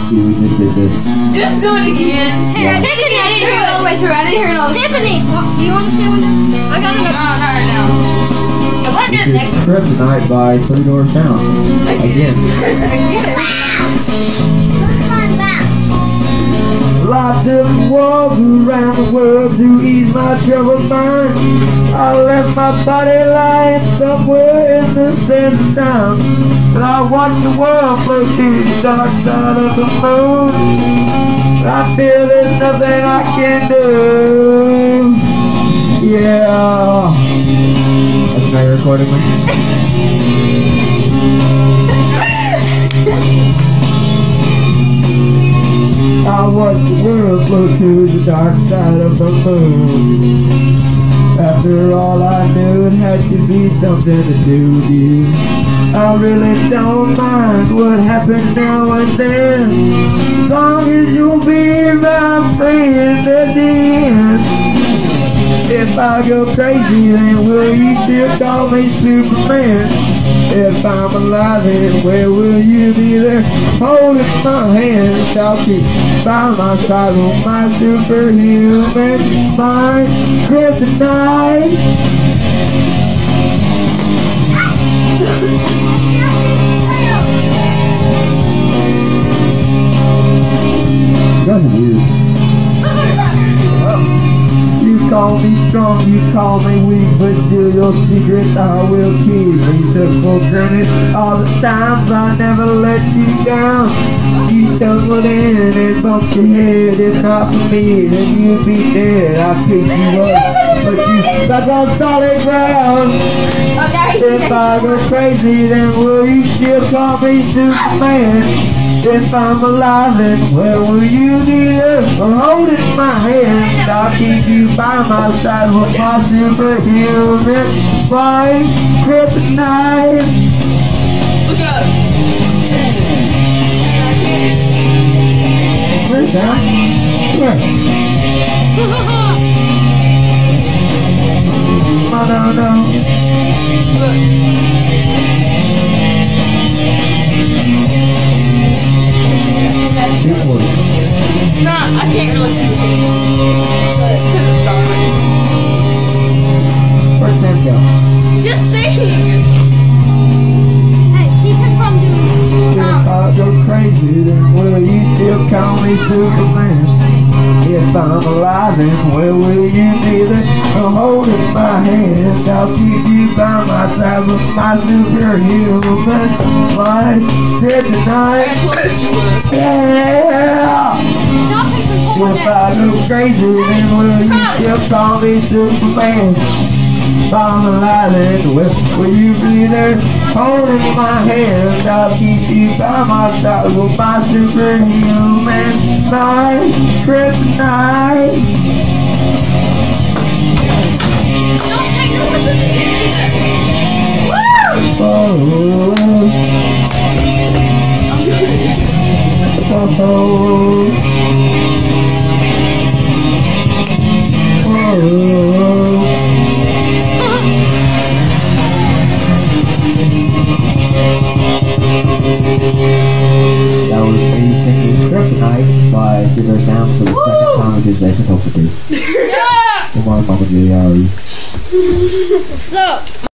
Dude, we just did this. Just do it again. Hey, Yeah. Tiffany, I didn't Hear hear it all the way through. I didn't hear it all the way through. Tiffany, do you want to say one? I got another. No, not right now. I want to do This the is next one. Kryptonite by Three Door Sound. Again. Lots of walls around the world to ease my troubled mind. I left my body lying somewhere in the sands of time. And I watch the world flow through the dark side of the moon. I feel there's nothing I can do. Yeah. That's my recording one. I watch the world flow through the dark side of the moon. After all I knew, it had to be something to do with you. I really don't mind what happens now and then, as long as you'll be my friend at the end. If I go crazy, then will you still call me Superman? If I'm alive, then where will you be there? Holding my hand, I'll keep by my side with my superhuman, my kryptonite. You call me strong, you call me weak, but still your secrets I will keep. You took full credit all the times I never let you down. You stumbled in and bumped your head. If not for me, then you'd be dead. I picked you up, but you stuck on solid ground. If I go crazy, then will you still call me Superman? If I'm alive, then where will you be there? Holding my hand, I'll keep you by my side with my superhuman, my kryptonite. Look up. Where's that? Where? Nah, I can't really see the picture. It's because it's dark. Where's Sam go? Just saying. Hey, keep him from doing If I go crazy, then will you still call me Superman? If I'm alive, then where will you be there? Holding my hand, I'll keep you by my side with my superhuman, my kryptonite. I got 12 pictures left. Yeah! Stop him from holding If I go crazy, then will you still call me Superman? If I'm alive, then will you be there? Holding my hand, I'll keep you by my side with my superhuman, my kryptonite. Don't take no picture. Oh, that was me singing Kryptonite by Zero Sound for the second time, which is they're supposed to do. Yeah! Come on, Mama J, how are you? What's up?